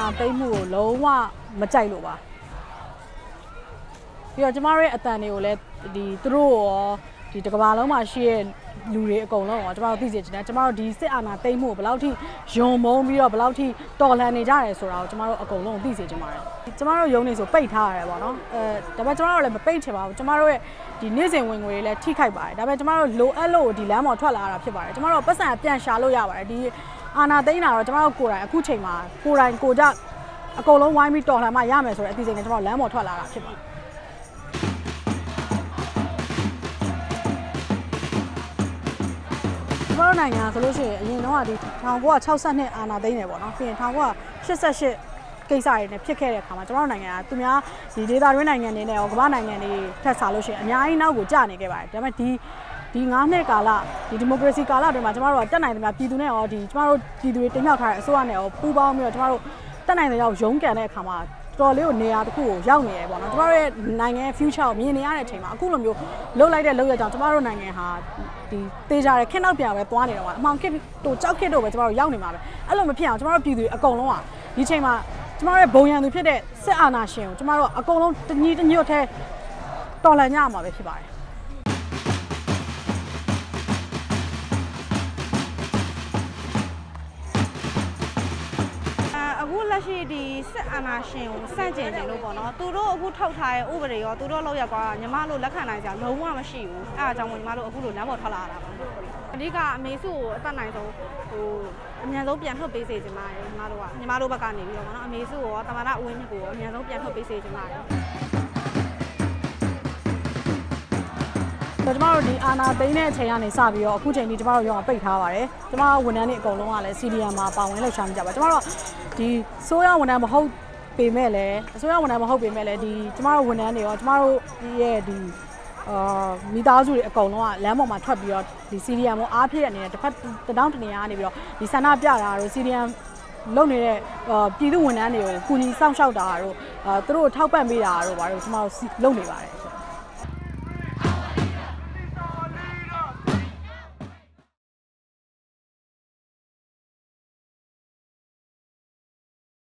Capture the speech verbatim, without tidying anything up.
နာသိမ်းမှုကိုလုံးဝမကြိုက်လို့ပါပြီးတော့ကျမတို့ရဲ့အတန်တွေကိုလည်းဒီသူတို့ရောဒီတကဘာလုံးမှာရှိတဲ့လူတွေအကုန်လုံးရောကျမတို့သိစေချင်တယ်ကျမတို့ဒီစစ်အာဏာသိမ်းမှုကိုဘယ်လောက်ထိယွံမုန်းပြီးတော့ဘယ်လောက်ထိတော်လှန်နေကြရဲဆိုတာကိုကျမတို့အကုန်လုံးသိစေချင်ပါတယ်ကျမတို့ရုံးနေဆိုပိတ်ထားရတယ်ပေါ့နော်အဲဒါပေမဲ့ကျမတို့လည်းမပိတ်ချင်ပါဘူးကျမတို့ရဲ့ဒီနေ့စဉ်ဝင်ငွေတွေလည်းထိခိုက်ပါတယ်ဒါပေမဲ့ကျမတို့လိုအပ်လို့ဒီလမ်းပေါ်ထွက်လာတာဖြစ်ပါတယ်ကျမတို့ပတ်စံပြန်ရှာလို့ရပါတယ်ဒီအာဏာသိမ်းတာတော့ကျမတို့ကိုယ်တိုင်အခုချိန်မှာကိုယ်တိုင်ကိုကြအကုန်လုံးဝိုင်းပြီးတော်လှန်မှရမယ်ဆိုတဲ့အသိစိတ်နဲ့ကျမတို့လမ်းပေါ်ထွက်လာတာဖြစ်ပါတယ်ကျမတို့နိုင်ငံဆိုလို့ရှိရင်အရင်တော့ဒီ၁၉၆၂အာဏာသိမ်းတယ်ပေါ့နော်ပြီးရင်၁၉၈၈ကိစ္စတွေနဲ့ဖြစ်ခဲ့တဲ့အခါမှာကျမတို့နိုင်ငံကသူများဒီဒေသတွင်းနိုင်ငံတွေနဲ့ရောကမ္ဘာနိုင်ငံတွေထက်စားလို့ရှိရင်အများကြီးနောက်ကိုကျနေခဲ့ပါတယ်ဒါပေမဲ့ဒီဒီငါးနှစ်ကာလဒီဒီမိုကရေစီကာလတွေမှာကျမတို့ကတက်နိုင်တယ်များပြည်သူနဲ့ရောဒီကျမတို့ပြည်သူတွေတင်မြှောက်ထားတဲ့အစိုးရနဲ့ရောပူးပေါင်းပြီးတော့ကျမတို့တက်နိုင်တဲ့ရောက်ရုန်းကန်တဲ့အခါမှာတော်လေးကိုနေရာတစ်ခုကိုရောက်နေရပေါ့နော်ကျမတို့ရဲ့နိုင်ငံရဲ့ future ကိုမြင်နေရတဲ့အချိန်မှာအခုလိုမျိုးလှုပ်လိုက်တဲ့လှုပ်ရကြောင်ကျမတို့နိုင်ငံဟာဒီတေးကြတဲ့ခင်းနောက်ပြန်ပဲသွားနေတော့အမှောင်ခစ်တို့ကြောက်ခစ်တို့ပဲကျမတို့ရောက်နေမှာပဲအဲ့လိုမဖြစ်အောင်ကျမတို့ပြည်သူအကုန်လုံးကဒီချိန်မှာကျမတို့ရဲ့ဘုံရန်သူဖြစ်တဲ့စစ်အာဏာရှင်ကိုကျမတို့အကုန်လုံးတညီတညွတ်ထဲတော်လှန်ကြရမှာပဲဖြစ်ပါတယ်အခုလက်ရှိဒီစစ်အာဏာရှင်ကိုစန့်ကျင်နေလို့ပေါ့နော်သူတို့အခုထုတ်ထားတဲ့ဥပဒေရောသူတို့လောက်ရကွာညီမတို့လက်ခံနိုင်ကြလုံးဝမရှိဘူးအဲအကြောင်းကိုညီမတို့အခုလိုလမ်းပေါ်ထွက်လာတာပါအဓိကအမေစုကိုအသက်နိုင်ဆုံးဟိုအမြန်ဆုံးပြန်ထုတ်ပေးစေချင်ပါတယ်ညီမတို့ကညီမတို့ဘက်ကနေပြီးတော့ပေါ့နော်အမေစုကိုတမနာဦးဝင်းမြင့်ကိုအမြန်ဆုံးပြန်ထုတ်ပေးစေချင်ပါတယ်ကျမတို့ဒီအာဏာသိမ်းတဲ့အချိန်ကနေစပြီးတော့အခုချိန်ထိကျမတို့ရောပိတ်ထားပါတယ်ကျမဝန်ထမ်းတွေအကုန်လုံးကလည်း စီ ဒီ အမ် မှာပါဝင်လှုပ်ရှားနေကြပါကျမတို့ဒီစိုးရဝန်ထမ်းမဟုတ်ပေမဲ့လည်းအစိုးရဝန်ထမ်းမဟုတ်ပေမဲ့လည်းဒီကျမတို့ဝန်ထမ်းတွေရောကျမတို့ရဲ့ဒီအာမိသားစုတွေအကုန်လုံးကလမ်းပေါ်မှာထွက်ပြီးတော့ဒီ စီ ဒီ အမ် ကိုအားဖြည့်တဲ့အနေနဲ့တစ်ဖက်တစ်တောင်းတစ်နေရာကနေပြီးတော့ဒီဆန္ဒပြတာတို့ စီ ဒီ အမ် လုပ်နေတဲ့ပြည်သူဝန်ထမ်းတွေကိုကူညီစောင့်ရှောက်တာတို့သူတို့ထောက်ပံ့ပေးတာတို့ဘာလို့ကျမတို့လုပ်နေပါတယ်